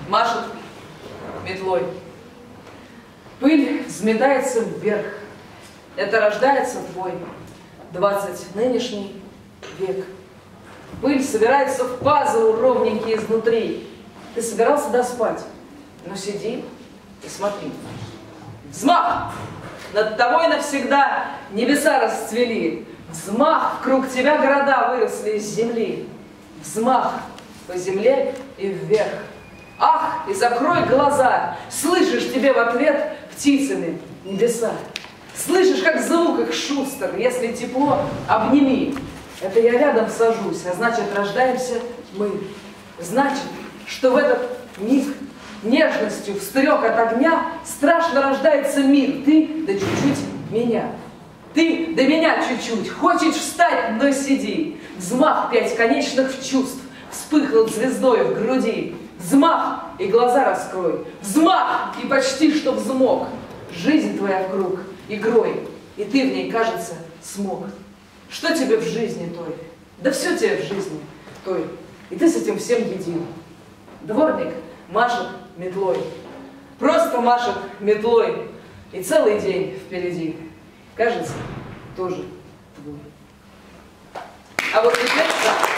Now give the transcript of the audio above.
машет метлой. Пыль взметается вверх. Это рождается твой 20 нынешний век. Пыль собирается в пазл ровненький изнутри. Ты собирался доспать, но сиди и смотри. Взмах! Над тобой навсегда небеса расцвели. Взмах! Вкруг тебя города выросли из земли. Взмах по земле и вверх. Ах, и закрой глаза! Слышишь тебе в ответ птицами небеса. Слышишь, как звук их шустр, если тепло, обними. Это я рядом сажусь, а значит, рождаемся мы. Значит, что в этот миг нежностью встрек от огня страшно рождается мир. Ты да чуть-чуть меня. Ты да меня чуть-чуть. Хочешь встать, но сиди. Взмах 5 конечных чувств вспыхнул звездой в груди. Взмах и глаза раскрой. Взмах и почти что взмок. Жизнь твоя вкруг игрой, и ты в ней, кажется, смог. Что тебе в жизни той? Да все тебе в жизни той. И ты с этим всем един. Дворник машет метлой. Просто машет метлой. И целый день впереди. Кажется, тоже твой. А вот теперь...